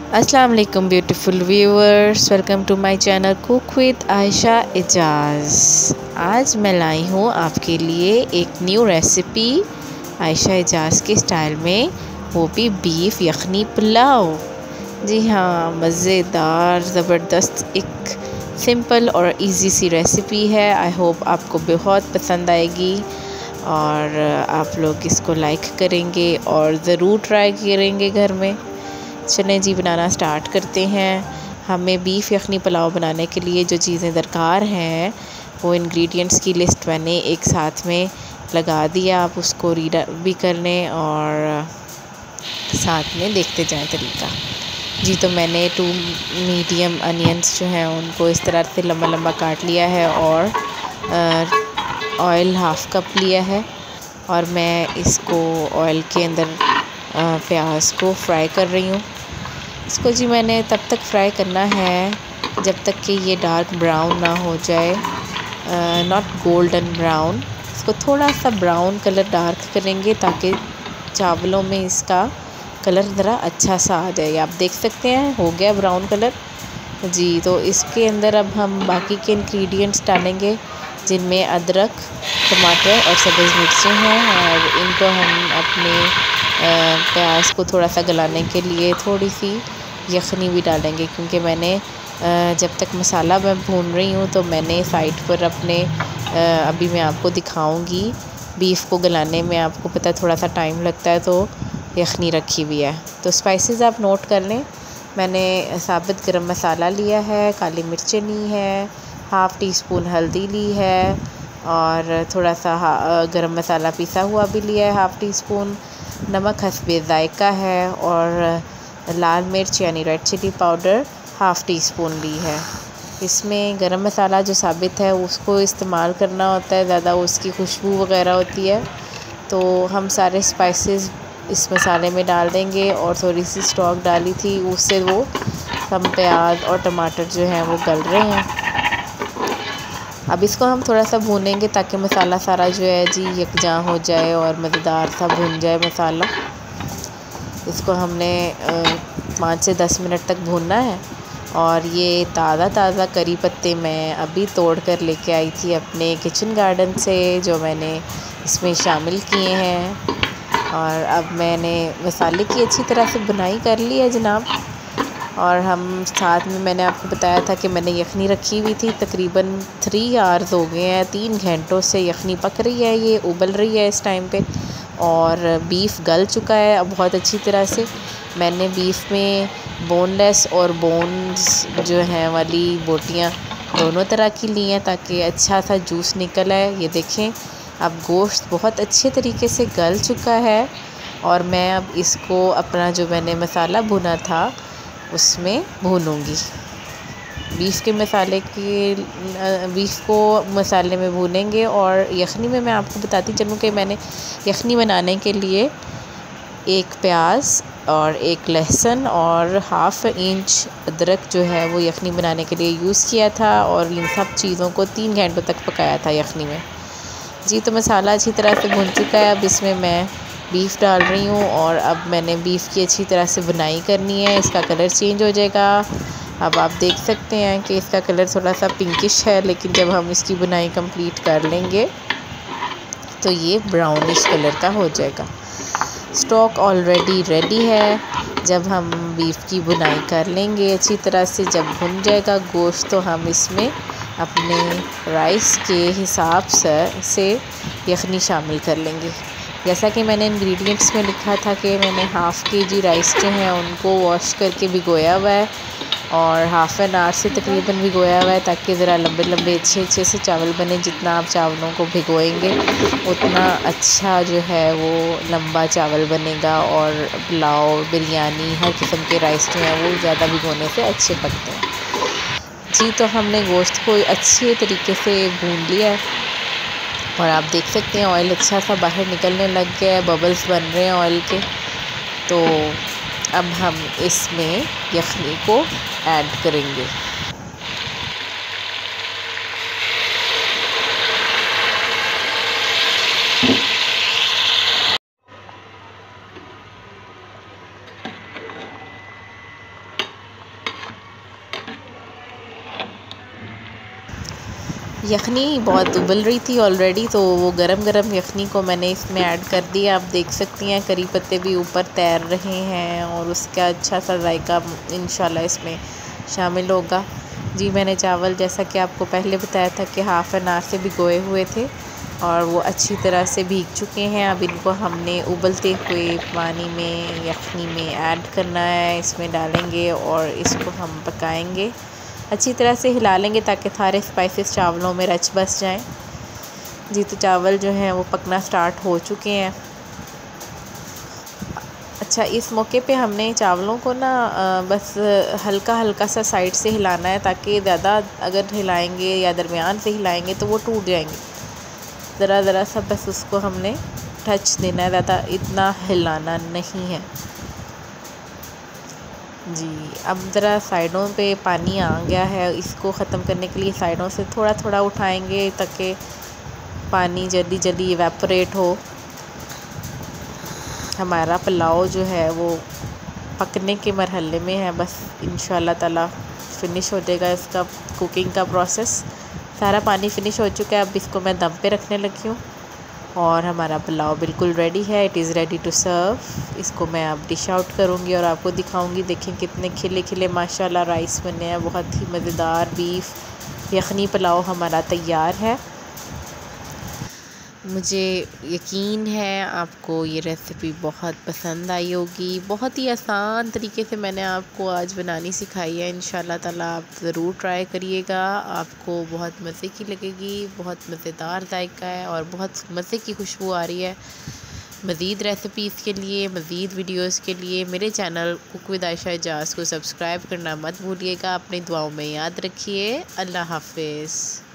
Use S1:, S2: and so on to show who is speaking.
S1: अस्सलाम वालेकुम beautiful viewers, welcome to my channel cook with Ayesha Ejaz. आज मैं लाई हूँ आपके लिए एक न्यू रेसिपी आयशा एजाज़ के स्टाइल में, वो भी बीफ यखनी पुलाव। जी हाँ, मज़ेदार ज़बरदस्त एक सिंपल और इजी सी रेसिपी है। आई होप आपको बहुत पसंद आएगी और आप लोग इसको लाइक करेंगे और ज़रूर ट्राई करेंगे घर में। चलें जी, बनाना स्टार्ट करते हैं। हमें बीफ यखनी पुलाव बनाने के लिए जो चीज़ें दरकार हैं वो इंग्रेडिएंट्स की लिस्ट मैंने एक साथ में लगा दिया। आप उसको रीड भी कर लें और साथ में देखते जाएं तरीका। जी, तो मैंने 2 मीडियम अनियंस जो हैं उनको इस तरह से लंबा लंबा काट लिया है और ऑयल हाफ़ कप लिया है और मैं इसको ऑयल के अंदर प्याज को फ्राई कर रही हूँ। इसको जी मैंने तब तक फ्राई करना है जब तक कि ये डार्क ब्राउन ना हो जाए, नॉट गोल्डन ब्राउन। इसको थोड़ा सा ब्राउन कलर डार्क करेंगे ताकि चावलों में इसका कलर ज़रा अच्छा सा आ जाए। आप देख सकते हैं हो गया ब्राउन कलर जी। तो इसके अंदर अब हम बाकी के इंग्रेडिएंट्स डालेंगे जिनमें अदरक, टमाटर और सब्ज़ मिर्चें हैं और इनको हम अपने प्याज को थोड़ा सा गलाने के लिए थोड़ी सी यखनी भी डालेंगे, क्योंकि मैंने जब तक मसाला मैं भून रही हूँ तो मैंने साइड पर अपने अभी मैं आपको दिखाऊंगी बीफ को गलाने में आपको पता है थोड़ा सा टाइम लगता है, तो यखनी रखी हुई है। तो स्पाइसेस आप नोट कर लें। मैंने साबुत गरम मसाला लिया है, काली मिर्चें ली है, हाफ़ टी स्पून हल्दी ली है और थोड़ा सा गरम मसाला पिसा हुआ भी लिया है, हाफ़ टी स्पून नमक हस्बे ज़ायका है और लाल मिर्च यानी red chilli powder half teaspoon ली है। इसमें गरम मसाला जो साबित है उसको इस्तेमाल करना होता है, ज़्यादा उसकी खुशबू वग़ैरह होती है, तो हम सारे स्पाइसेस इस मसाले में डाल देंगे और थोड़ी सी स्टॉक डाली थी उससे वो हम प्याज और टमाटर जो हैं वो गल रहे हैं। अब इसको हम थोड़ा सा भूनेंगे ताकि मसाला सारा जो है जी यकजां हो जाए और मज़ेदार सा भून जाए मसाला। इसको हमने 5 से 10 मिनट तक भूनना है। और ये ताज़ा करी पत्ते मैं अभी तोड़ कर लेके आई थी अपने किचन गार्डन से, जो मैंने इसमें शामिल किए हैं। और अब मैंने मसाले की अच्छी तरह से बुनाई कर ली है जनाब। और हम साथ में मैंने आपको बताया था कि मैंने यखनी रखी हुई थी, तकरीबन 3 आवर्स हो गए हैं, 3 घंटों से यखनी पक रही है, ये उबल रही है इस टाइम पे और बीफ गल चुका है अब बहुत अच्छी तरह से। मैंने बीफ में बोनलेस और बोन्स जो हैं वाली बोटियाँ दोनों तरह की ली हैं ताकि अच्छा सा जूस निकल आए। ये देखें अब गोश्त बहुत अच्छे तरीके से गल चुका है और मैं अब इसको अपना जो मैंने मसाला भुना था उसमें भूनूंगी। बीफ को मसाले में भूनेंगे। और यखनी में मैं आपको बताती चलूँ कि मैंने यखनी बनाने के लिए 1 प्याज और 1 लहसुन और हाफ़ इंच अदरक जो है वो यखनी बनाने के लिए यूज़ किया था और इन सब चीज़ों को 3 घंटों तक पकाया था यखनी में जी। तो मसाला अच्छी तरह से भुन चुका है, अब इसमें मैं बीफ डाल रही हूँ और अब मैंने बीफ की अच्छी तरह से बुनाई करनी है। इसका कलर चेंज हो जाएगा। अब आप देख सकते हैं कि इसका कलर थोड़ा सा पिंकिश है, लेकिन जब हम इसकी बुनाई कंप्लीट कर लेंगे तो ये ब्राउनिश कलर का हो जाएगा। स्टॉक ऑलरेडी रेडी है। जब हम बीफ की बुनाई कर लेंगे अच्छी तरह से, जब भुन जाएगा गोश्त, तो हम इसमें अपने राइस के हिसाब से यखनी शामिल कर लेंगे। जैसा कि मैंने इंग्रेडिएंट्स में लिखा था कि मैंने हाफ़ केजी राइस जो हैं उनको वॉश करके भिगोया हुआ है और हाफ़ एन आवर से तकरीबन भिगोया हुआ है ताकि ज़रा लंबे लंबे अच्छे से चावल बने। जितना आप चावलों को भिगोएंगे उतना अच्छा जो है वो लंबा चावल बनेगा और पुलाव, बिरयानी, हर किस्म के राइस जो हैं वो ज़्यादा भिगोने से अच्छे पकते हैं जी। तो हमने गोश्त को अच्छे तरीके से भून लिया है और आप देख सकते हैं ऑयल अच्छा सा बाहर निकलने लग गया है, बबल्स बन रहे हैं ऑयल के। तो अब हम इसमें यखनी को ऐड करेंगे। यखनी बहुत उबल रही थी ऑलरेडी, तो वो गरम गरम यखनी को मैंने इसमें ऐड कर दिया। आप देख सकती हैं करी पत्ते भी ऊपर तैर रहे हैं और उसका अच्छा सा जायका इंशाल्लाह इसमें शामिल होगा। जी, मैंने चावल जैसा कि आपको पहले बताया था कि हाफ़ एन आवर से भिगोए हुए थे और वो अच्छी तरह से भीग चुके हैं। अब इनको हमने उबलते हुए पानी में यखनी में ऐड करना है, इसमें डालेंगे और इसको हम पकाएंगे। अच्छी तरह से हिला लेंगे ताकि सारे स्पाइसेस चावलों में रच बस जाएं। जी, तो चावल जो हैं वो पकना स्टार्ट हो चुके हैं। अच्छा, इस मौके पे हमने चावलों को ना बस हल्का हल्का सा साइड से हिलाना है, ताकि ज़्यादा अगर हिलाएंगे या दरमियान से हिलाएंगे तो वो टूट जाएंगे। ज़रा ज़रा सा बस उसको हमने टच देना है, ज़्यादा इतना हिलाना नहीं है। जी, अब ज़रा साइडों पे पानी आ गया है, इसको ख़त्म करने के लिए साइडों से थोड़ा थोड़ा उठाएंगे ताकि पानी जल्दी जल्दी इवेपोरेट हो। हमारा पुलाव जो है वो पकने के मरहले में है, बस इंशाल्लाह ताला फिनिश हो जाएगा इसका कुकिंग का प्रोसेस। सारा पानी फिनिश हो चुका है, अब इसको मैं दम पे रखने लगी हूँ और हमारा पुलाव बिल्कुल रेडी है। It is ready to serve. इसको मैं अब डिश आउट करूँगी और आपको दिखाऊँगी। देखें कितने खिले खिले माशाल्लाह राइस बने हैं, बहुत ही मज़ेदार बीफ यखनी पुलाव हमारा तैयार है। मुझे यकीन है आपको ये रेसिपी बहुत पसंद आई होगी। बहुत ही आसान तरीके से मैंने आपको आज बनानी सिखाई है। इंशाल्लाह ताला आप ज़रूर ट्राई करिएगा, आपको बहुत मज़े की लगेगी। बहुत मज़ेदार जायका है और बहुत मज़े की खुशबू आ रही है। मज़ीद रेसिपीज़ के लिए, मज़ीद वीडियोस के लिए मेरे channel cook with Ayesha Ejaz को सब्सक्राइब करना मत भूलिएगा। अपनी दुआओं में याद रखिए। अल्लाह हाफ़िज़।